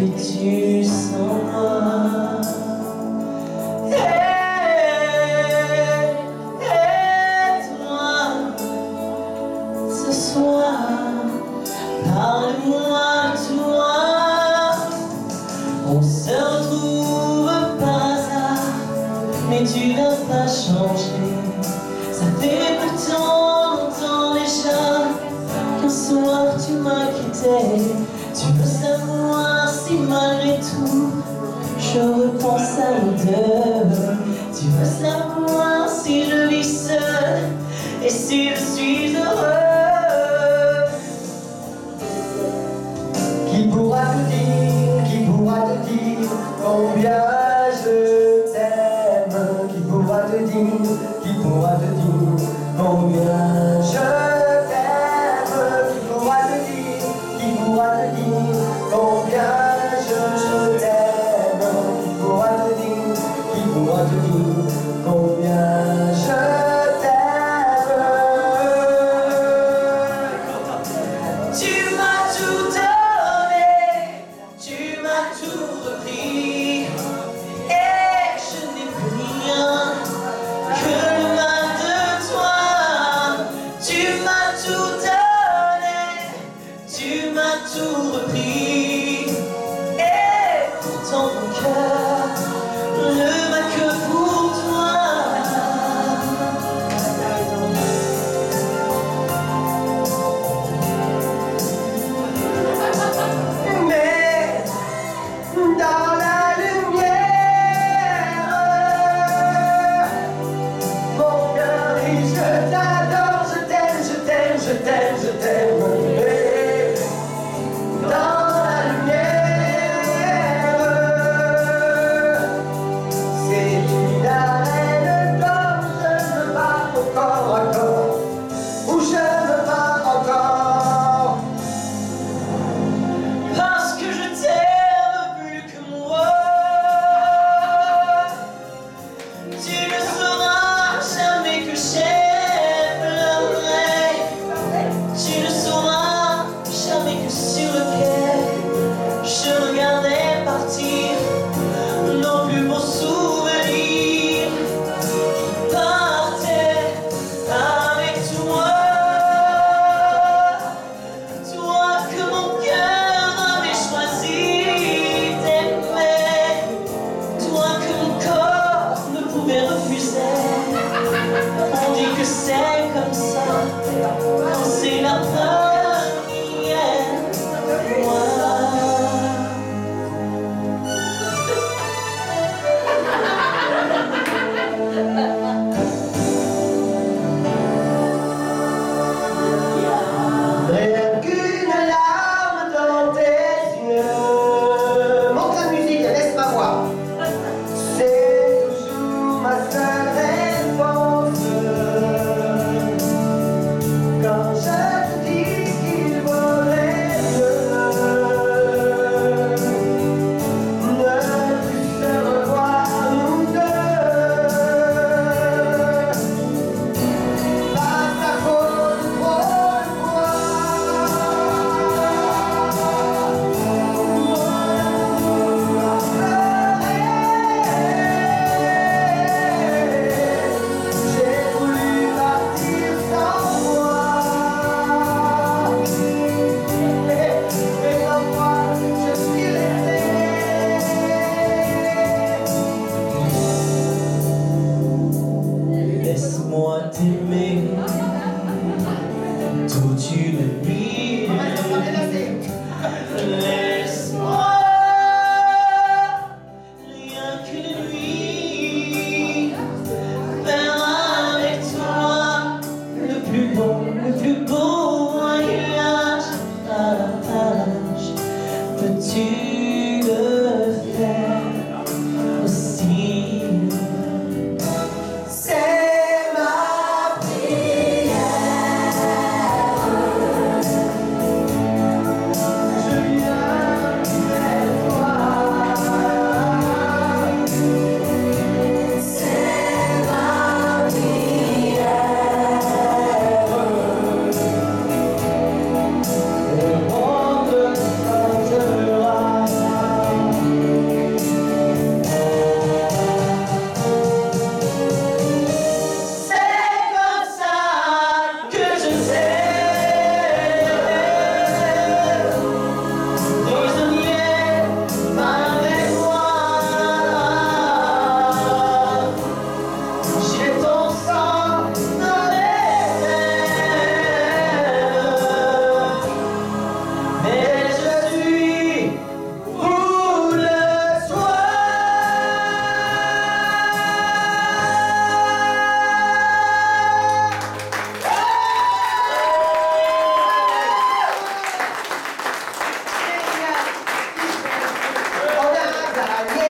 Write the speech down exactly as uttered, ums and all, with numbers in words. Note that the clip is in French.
fais-tu sans moi? Et, et toi, ce soir, parle-moi toi. On se retrouve par hasard, mais tu n'as pas changé. Ça fait pourtant longtemps déjà qu'un soir tu m'as quitté. Tu veux savoir si malgré tout je repense à nous deux. Tu veux savoir si je vis seul et si je suis heureux. Qui pourra te dire, qui pourra te dire combien je t'aime? Qui pourra te dire, qui pourra te dire combien je t'aime? Qui pourra te dire, qui pourra te dire combien je t'aime? Qui pourra te dire, qui pourra te dire combien je t'aime? Tu m'as tout donné, tu m'as tout repris, et je n'ai plus rien que le mal de toi. Tu m'as tout donné, tu m'as tout repris, et pourtant mon cœur ne bat que pour toi. Mais dans la lumière, mon cœur dit je t'adore, je t'aime, je t'aime, je t'aime, je t'aime. Mais dans la lumière, c'est une arène d'or, je me bats au corps à corps, où je me bats encore. Parce que je t'aime plus que moi. Tu ne sauras jamais que j'ai pleuré. Tu ne sauras jamais que sur le quai je regardais partir nos plus beaux souvenirs. Partais avec toi. Toi que mon cœur avait choisi d'aimer, toi que mon corps ne pouvait refuser. On dit que c'est comme ça, quand c'est la première fois. Rien qu'une larme dans tes yeux. Monte la musique, laisse-moi voir. C'est toujours ma seule réponse. Quand je te dis qu'il vaudrait mieux ne plus se revoir nous deux. Pas ta faute pour moi. J'ai voulu partir sans moi. Mais, mais sans toi, je suis resté. Laisse-moi t'aimer toute une nuit. Laisse-moi rien qu'une nuit faire avec toi le plus beau, le plus beau voyage à la plage. Peux-tu le faire aussi? C'est ma prière. Je viens vers toi. C'est ma prière. Le monde changera. gagné.